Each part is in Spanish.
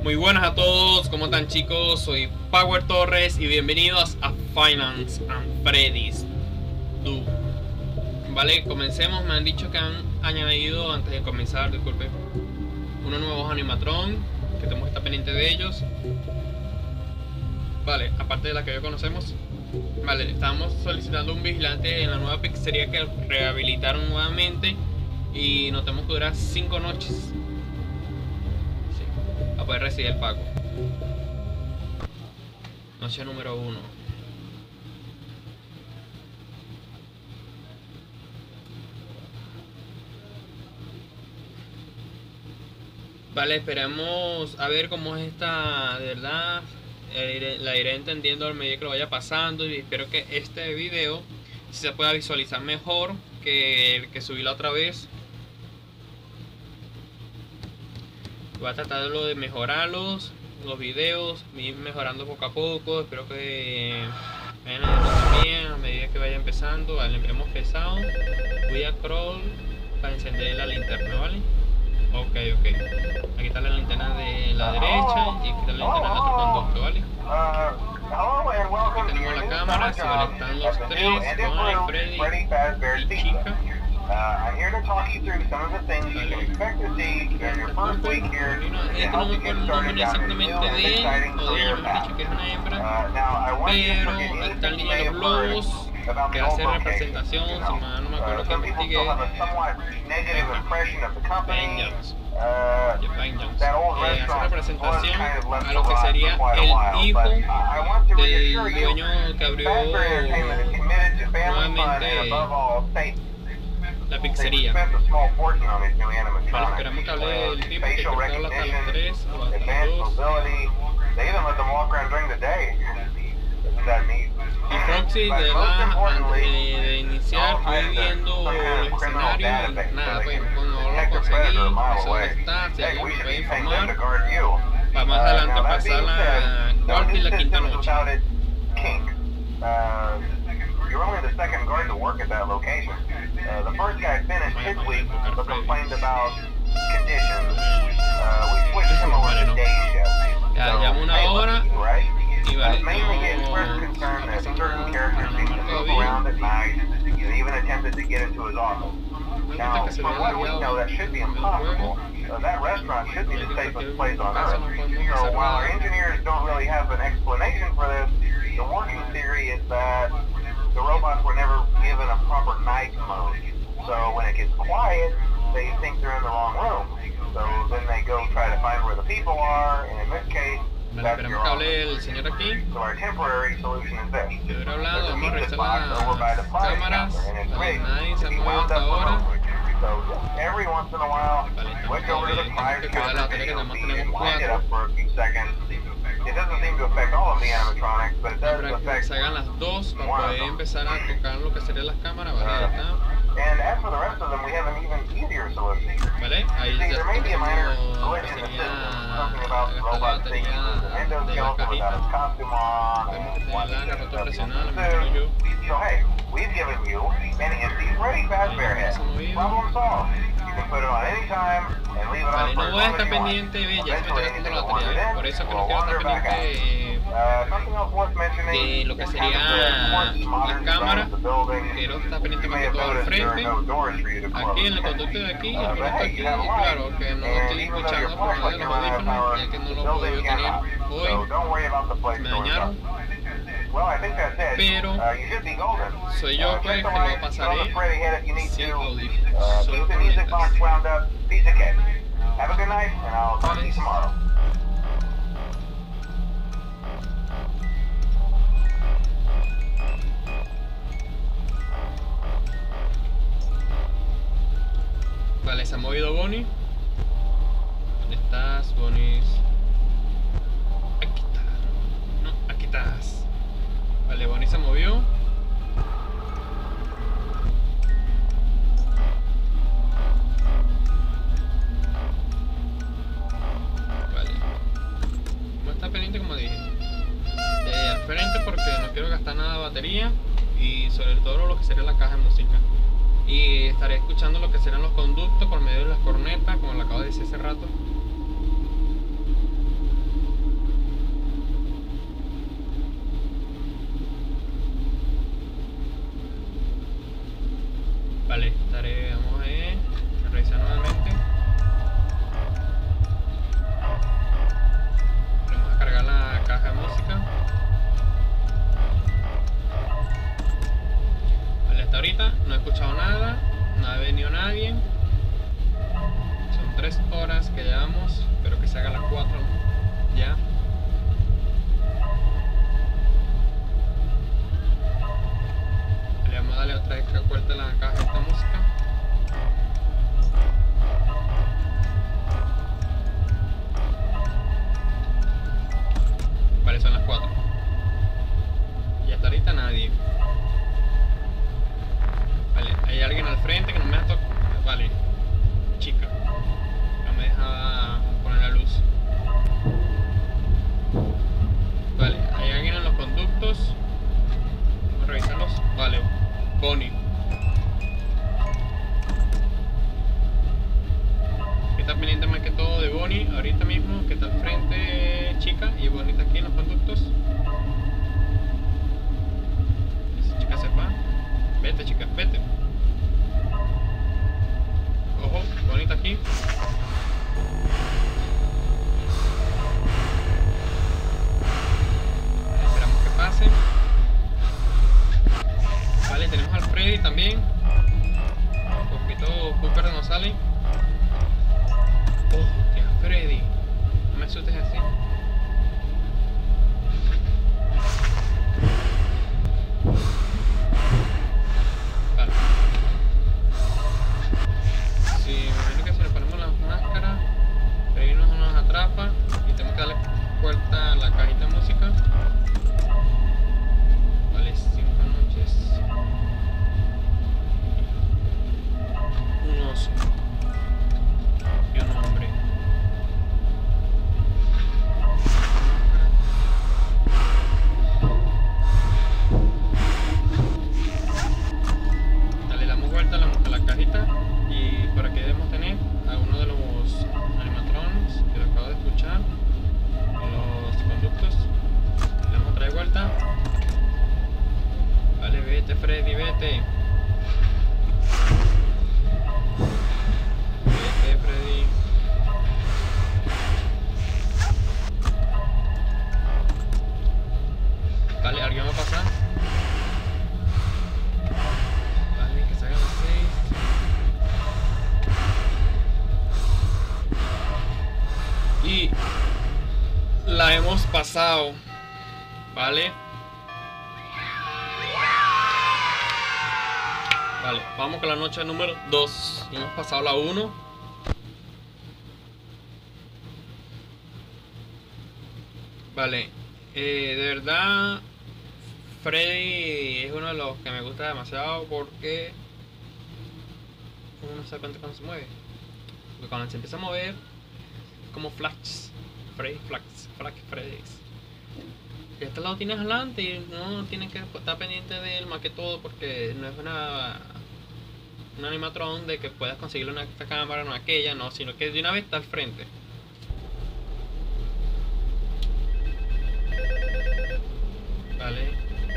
Muy buenas a todos, ¿cómo están chicos? Soy Power Torres y bienvenidos a Finance and Freddy's 2. Vale, comencemos. Me han dicho que han añadido, antes de comenzar, disculpe, unos nuevos animatrón, que tenemos que estar pendiente de ellos. Vale, aparte de la que ya conocemos. Vale, estamos solicitando un vigilante en la nueva pizzería que rehabilitaron nuevamente y nos tenemos que durar 5 noches a poder recibir el pago. Noche número 1. Vale, esperemos a ver cómo es esta, de verdad. La iré entendiendo a medida que lo vaya pasando y espero que este video se pueda visualizar mejor que el que subí la otra vez. Voy a tratar de mejorarlos, los videos, ir mejorando poco a poco. Espero que vayan también a medida que vaya empezando. Vale, hemos empezado. Voy a crawl para encender la linterna, ¿vale? Ok. Aquí está la linterna de la derecha y aquí está la linterna del otro conducto, ¿vale? Aquí tenemos la cámara, se conectan los tres, con Freddy y Chica. I'm here to talk you through some of the things you can expect to see during your first week here to help you get started down this new and exciting career path. Now, I want you to forget anything you may have heard about the old location. Some people still have a somewhat negative impression of the company. That old restaurant was kind of left to rot for quite a while, but I want to reassure you, Fazbear Entertainment is committed to family fun and above all, safety. La pizzería. Vale, esperamos que hable el tipo que creo que habla hasta las 3 o hasta las 2. Y Foxy, de verdad, antes de iniciar, estoy viendo el escenario y nada, pues cuando lo conseguí, no sé dónde está, si alguien me puede informar, para más adelante pasar la cuarta y la quinta noche. You're only the second guard to work at that location. The first guy finished his week but complained about conditions. We switched him over to day shift. Ya llevamos una hora y vale, mainly he expressed concern that certain characters seem to move around at night and even attempted to get into his office. Now, from what we know, that should be impossible. That restaurant should be the safest place on earth. So while our engineers don't really have an explanation for this, the working theory is that the robots were never given a proper night mode. So when it gets quiet, they think they're in the wrong room. So then they go try to find where the people are, and in this case, that's your office. So our temporary solution is this. There's a music box over by the fire counter, and it's rigged to be wound up remotely. So every once in a while, switch over to the fire counter video feed and wind it up for a few seconds. It doesn't seem to affect all of the animatronics, but it does affect salgan las dos para poder empezar a tocar lo que serían las cámaras, ¿vale? And as for the rest of them, we have an even easier solution. ¿Vale? Ahí See, ya there may be a minor tenemos glitch in the system, something about the robot seeing the window de la skeleton without his cajita. costume on, Vemos que and one tiene la that carrota doesn't presionada, use me the imagino yo. suit. So hey, we've given you an empty Freddy Fazbear head. Problem solved. You can put it on any time and leave it on Vale, for no as voy a long as estar you want. pendiente, ve, ya se me está Eventually, gastando anything la will wander batería, in por eso que or no quiero wander estar back out. pendiente Something else worth mentioning de lo que is sería how the sports la modern cámara. design of the building. Quiero estar pendiente You más may que have todo al noticed there are frente, no doors for you to close. aquí en el conducto de aquí, el But conducto hey, aquí, you have y light, claro que no and estoy even though escuchando your por medio flashlight de can los run out of audífonos, power, ya que no the lo he podido building tener cannot. hoy, So don't worry about the place me going dañaron. up. Well, I think that's it. Pero You should be golden. soy yo pues Check que the lo lights, throw pasaré the Freddy head if you need sin to. audífonos, solo Keep the con music box letras. wound up. Piece of cake. Have a good night, and I'll talk to you tomorrow. Vale, se ha movido Bonnie. ¿Dónde estás, Bonnie? Aquí está. No, aquí estás. Vale, Bonnie se movió. Vale. No está pendiente como dije. Al frente porque no quiero gastar nada de batería. Y sobre todo lo que sería la caja de música. Y estaré escuchando lo que serán los conductos por medio de las cornetas, como lo acabo de decir hace rato. es así. Vale. Sí, me imagino que si le ponemos las máscaras, Freddy no nos atrapa y tenemos que darle vuelta a la cajita de música. Vale, 5 noches. Un oso. Y un hombre. Dale, damos vuelta a la cajita y por aquí debemos tener a uno de los animatrons que lo acabo de escuchar, los conductos. Le vamos a traer vuelta. Vale, vete Freddy, vete. Vete Freddy. Vale, alguien va a pasar. Vale, que salgan los 6. Y la hemos pasado. Vale. Vale, vamos con la noche número 2. Hemos pasado la 1. Vale, de verdad Freddy es uno de los que me gusta demasiado porque uno no sabe cuándo se mueve. Porque cuando se empieza a mover es como Flash, Freddy, Flash Freddy. Y este lado tienes adelante y no tienes que estar pendiente de él más que todo porque no es un animatron de que puedas conseguirle esta cámara, no aquella, no, sino que de una vez está al frente. Vale.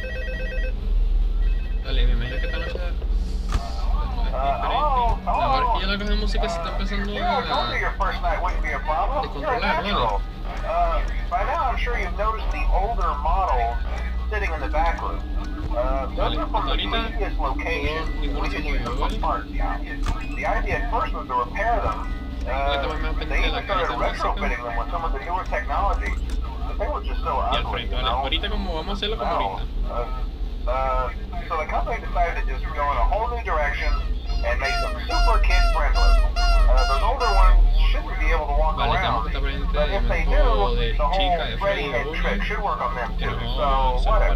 Dale, me imagino que esta noche es diferente. Ahora que ya la cosa de música se está empezando a descontrolar, ¿vale? By now, I'm sure you've noticed the older models sitting in the back room. Those are from the previous location, which is used for parts now. The idea at first was to repair them. They even started retrofitting them with some of the newer technology. But they were just so ugly, you know? Ahorita como vamos a hacerlo como ahorita. So the company decided to just go in a whole new direction and make them super kid friendly. Those older ones shouldn't be able to walk around, but if they do, the whole Freddy head trick should work on them too. So whatever.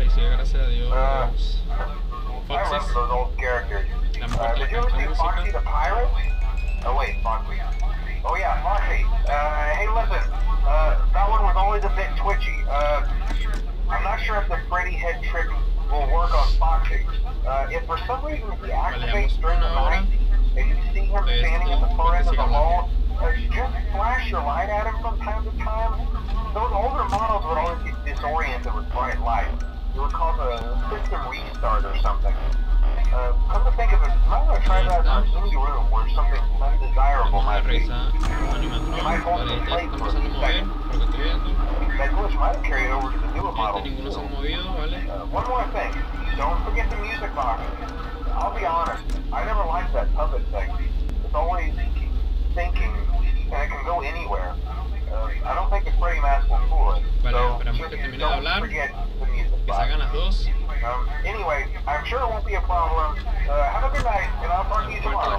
I remember those old characters. Did you ever see Foxy the Pirate? Oh wait, Foxy. Oh yeah, Foxy. Hey listen, that one was always a bit twitchy. I'm not sure if the Freddy head trick will work on Foxy. If for some reason he activates during the night, and you see him standing at the far end of the hall, just flash your light at him from time to time. Those older models would always get disoriented with bright light. It would cause a system restart or something. Come to think of it, I'm going to try that in any room where something undesirable might be. You might hold the plate for a few seconds. That glitch might have carried over to the newer models. One more thing, don't forget the music box. I'll be honest, I never liked that puppet thing. It's always thinking, and it can go anywhere. I don't think the Freddy mask will fool it. So just don't forget the music box. Anyway, I'm sure it won't be a problem. Have a good night, and I'll talk to you tomorrow.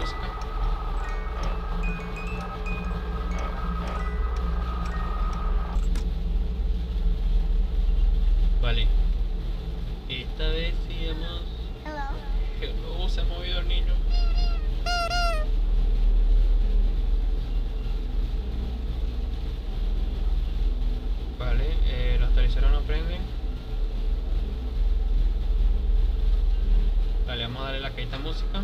Vale. Esta vez sí hemos... Hello, se ha movido el niño. Vale, los televisores no prenden. Vale, vamos a darle la cajita música.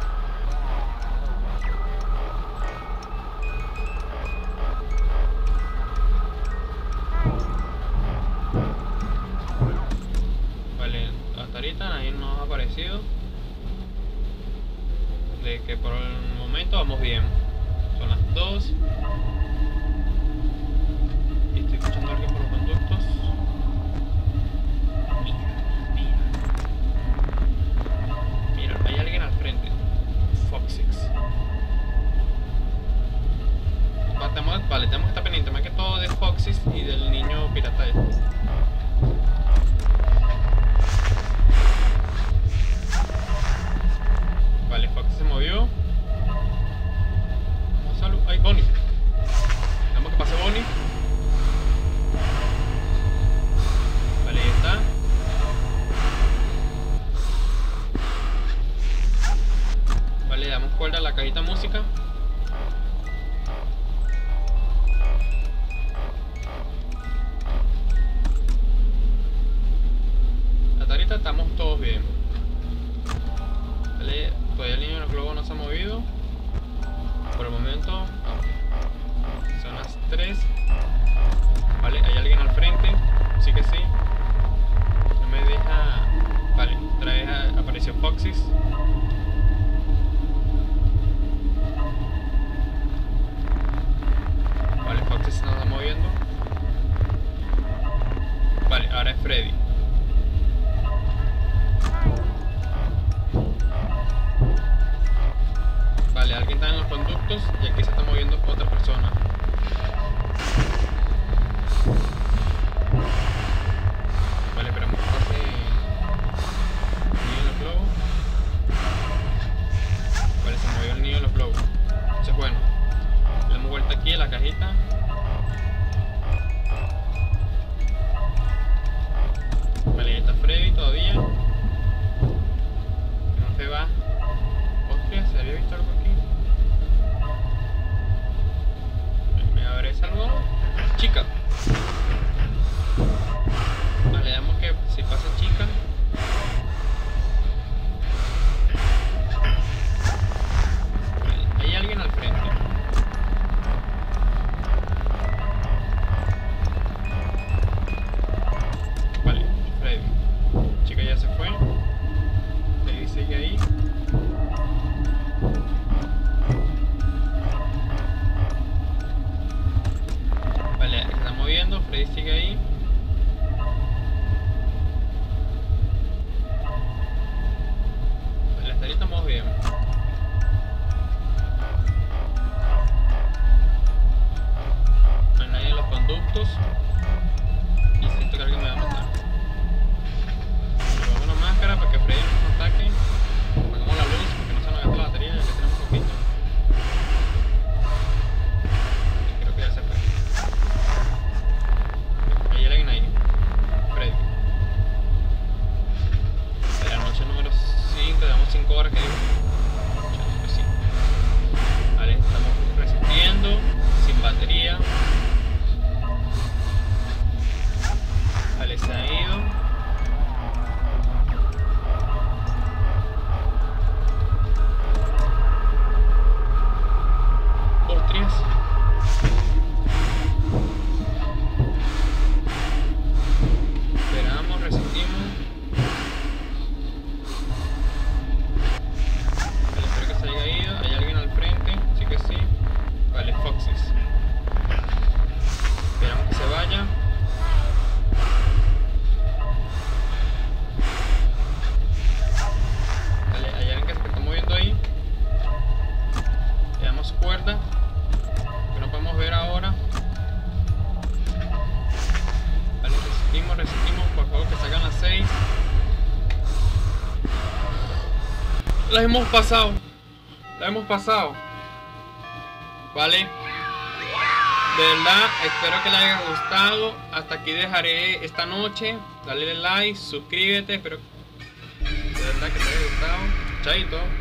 Vale, hasta ahorita nadie nos ha aparecido. De que por el momento vamos bien. Son las 2. Y estoy escuchando a alguien por los conductos. Mira, hay alguien al frente. Foxix. Vale, tenemos que estar pendientes más que todo de sustos y siento que alguien me va a matar. Ponemos la máscara para que Freddy no nos ataque. Apagamos la luz porque no se nos gasta la batería, ya que tenemos poquito. Creo que ya se fue. Hay alguien ahí. Freddy. En la noche número 5, llevamos 5 horas que digo. Sí. Vale, estamos resistiendo, sin batería. Vale, se ha ido. Hostias. Esperamos, resistimos. Vale, espero que se haya ido. Hay alguien al frente, sí que sí. Vale, Foxys. Esperamos que se vaya. Vale, hay alguien que se está moviendo ahí. Le damos cuerda, que no podemos ver ahora. Vale, resistimos, por favor que salgan las 6. La hemos pasado. Vale. De verdad, espero que les haya gustado. Hasta aquí dejaré esta noche. Dale like, suscríbete. Espero de verdad que te haya gustado. Chaito.